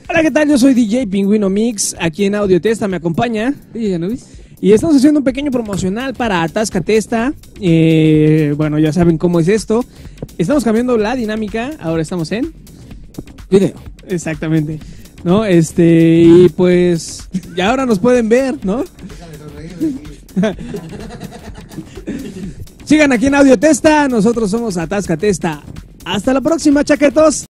Hola, ¿qué tal? Yo soy DJ Pingüino Mix, aquí en Audio Testa me acompaña. DJ Anubis. Y estamos haciendo un pequeño promocional para Atasca Testa. Bueno, ya saben cómo es esto. Estamos cambiando la dinámica, ahora estamos en Video. exactamente, ¿no? Y pues ya ahora nos pueden ver, ¿no? Sigan aquí en Audio Testa, nosotros somos Atasca Testa. Hasta la próxima, chaquetos.